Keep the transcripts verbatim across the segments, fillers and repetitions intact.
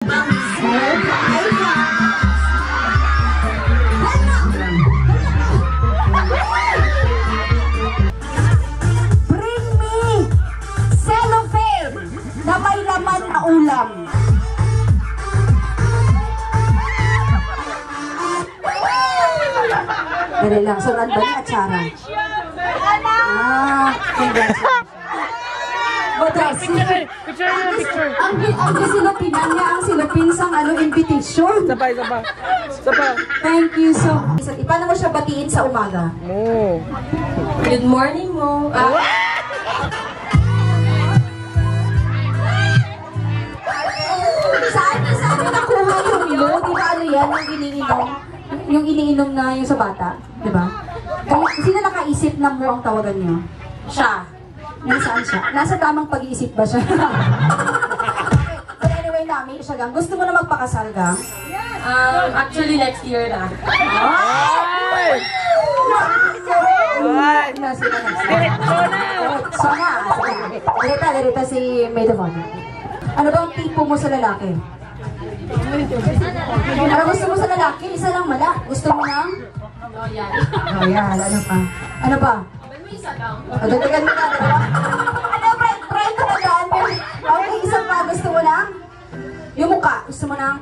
Bring me cellophane na may laman na ulam. Dali lang, sunod ba ni Atsara? Ah, congratulations. Picture, picture na picture. Ang ang sinupinan niya, ang sinupin sang ano, invitation. Sabay, sabay. Sabay. Thank you so much. Paano mo siya batiin sa umaga? Mo. Good morning mo. Ah. Saan, saan mo nakuha yung ilo? Di ba ano yan, yung iniinom? Yung iniinom na yung sa bata? Di ba? Sino nakaisip na mo ang tawagan niyo? Siya. Nasaan siya? Nasa tamang pag-iisip ba siya? But anyway, Nami, siya gang. Gusto mo na magpakasal gang? Um, actually next year na. Ay! Ay! Nasa na next year. Diretso na! So nga, direta, direta si Maid of Honor. Ano ba ang tipo mo sa lalaki? Ano gusto mo sa lalaki? Isa lang mala. Gusto mo ng? Loyal. Loyal. Ano pa? Ano pa? Isa lang. O, dagdagan mo na. Ano, friend? Friend ko na dyan. Okay, isang pa. Gusto mo lang? Yung mukha. Gusto mo lang?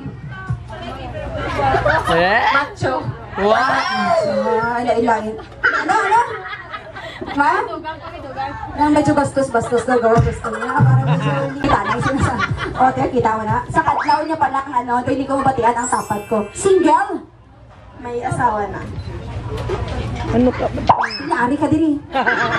Eh? Macho. Wow! Ah, ilailangin. Ano, ano? Ha? Nang medyo bastos-bastos na gawa. Gusto niya. Parang medyo hindi kita na yung sinasabi. Okay, kita mo na. Sa katlaw niya pa lang, ano, hindi ko mabatian ang tapat ko. Single? May asawa na. Ano ka ba? Inaari ka din eh.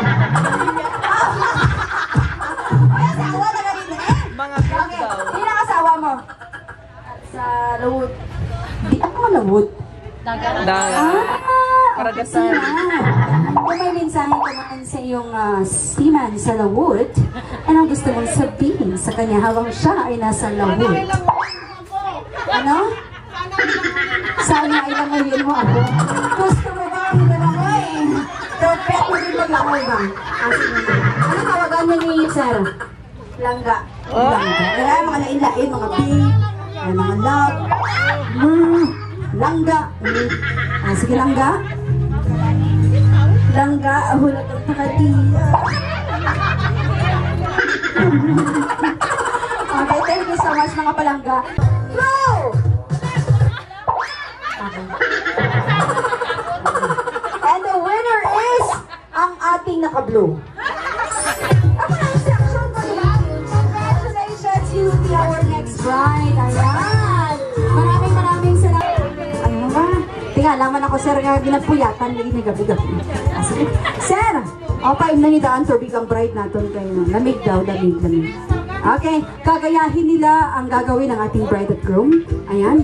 May asawa na ka din eh. Mga Okay, hindi na asawa mo. Sa Lawod. Di ako Lawod. Dagat. Dagat. Ah, Karagatan. Kung may mensahe ka naman sa iyong uh, seaman sa Lawod, anong gusto mong sabihin sa kanya habang siya ay nasa Lawod? Ano? Sana ilangayin mo ako. Gusto mo ba ang ilangoy? Perfect mo din maglangoy ba? Ano tawagan niya ni Sir? Langga. Langga. Kaya mga lain-lain, mga big, ay mga love, mm, langga. Mm. Ah, sige langga. Langga, hulat ang pakatiya. Okay, thank you so much mga palangga. Go! And the winner is ang ating naka-blue. Ako na yung section ko lang. Congratulations, you will be our next bride. Ayan. Maraming maraming salamat. Ano ba? Tinga, laman ako, sir, nga ginapuyatan. Lagi na gabi-gabi. Sir, o paim na nidaan tubig ang bride natin kayo. Lamig daw, lamig, lamig. Okay, kagayahin nila ang gagawin ng ating bride at groom. Ayan.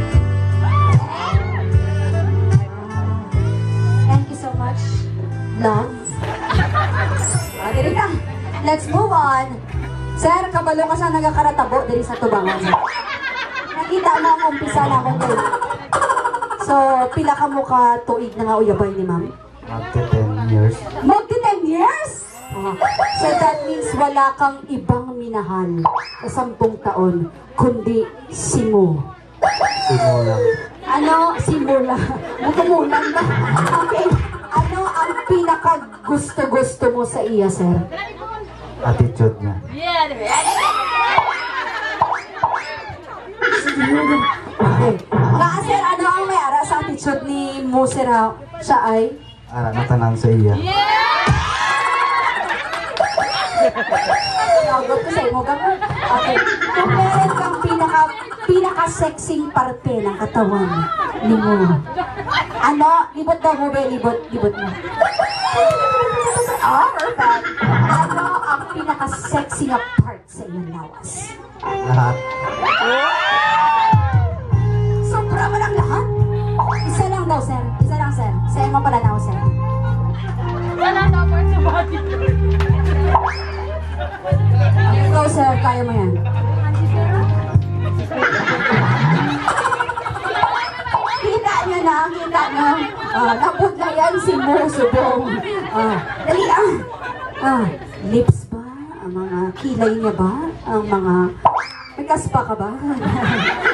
Love. O, dili lang. Let's move on. Sir, kabalo ka sa nagakaratabo dili sa tubangan. Nakita mo ang umpisa na akong kayo. So, pila ka mo ka tuig na nga uyabay ni ma'am? Magti ten years. Magti ten years? Uh, so that means wala kang ibang minahal sa sampung taon, kundi si mo. Simula. Ano? Simula. Matumulan ba? Okay. Ano ang pinaka-gusto-gusto mo sa iya, sir? Attitude niya. Okay. Nga, sir, ano ang may ara sa attitude ni mo, sir, ha? Siya ay? Ara, natanang sa iya. Nagot ko sa imo ka mo. Okay. Kung meron kang pinaka, pinaka-sexing parte ng katawan ni mo, ano? Libot daw mo ba? Libot, libot mo. Oh, perfect. Ano ang pinaka-sexy na part sa iyong lawas? Lahat. Sobra mo lang lahat? Isa lang daw, sir. Isa lang, sir. Sa'yo mo pala daw, sir. Wala na part sa body. Ikaw, sir. Kaya mo yan. Kita nyo na, kita nyo. Ah, napod na yan si Mo Subong. Ah, dali ah. Ah, lips ba? Ang mga kilay niya ba? Ang mga... May kaspa ka ba?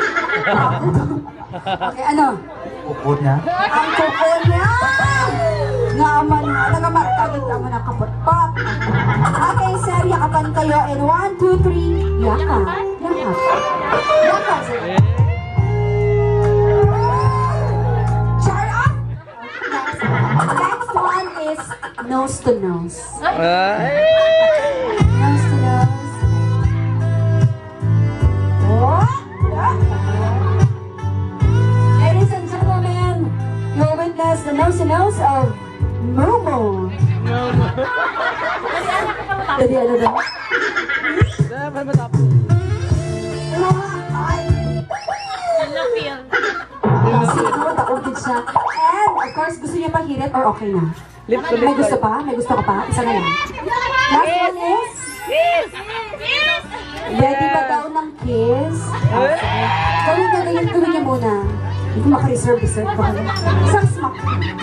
Okay, ano? Kuko niya. Ang kuko niya! Nga aman nga, nagamarkagit ka mo ng kapot-pot. Okay, sir, yakapan kayo in one, two, three. Yakap. Yakap. Yakap, sir. Char up! Next one is nose to nose. Ay! Nose to nose. Oh! Ladies and gentlemen, you'll witness the nose to nose of Momo. Jadi ano daw? Dapat matapos. Ay! Feel. Siguro takot din siya. And of course, gusto niya pa hirit or okay na? Lips to May lips. gusto pa? May gusto ka pa? Isa na lang. Last one is, ready ba daw ng kiss? Ah, sige. Gawin niya, ganyan, gawin niya muna. Hindi ko makareserve, reserve ko. Isang smack.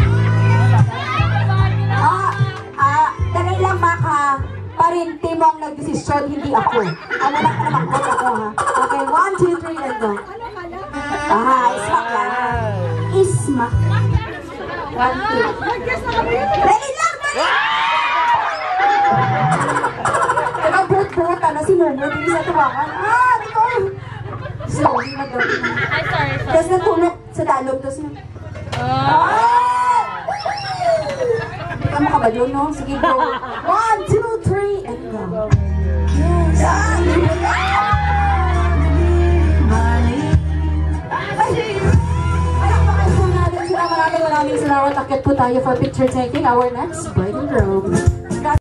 Ah, ah, dali lang maka. Parinti mo ang nagdesisyon, hindi ako. Ano lang ka naman ako, ha? Okay, one, two, three, and go. Ah, ismak lang. Ismak. One, two. Dali lang, dali! Nag-brut-brut, ano, si Momo, hindi sa tuwakan. Ah, di ko. Slowly mag-gawin. Ay, sorry, sorry. Tapos natulog sa dalog, tapos na. Ah! Hindi ka makabalo, no? Sige, go. One, two, three, and go. Yes. Maraming maraming salamat. Akit po tayo for picture taking. Our next bride and groom.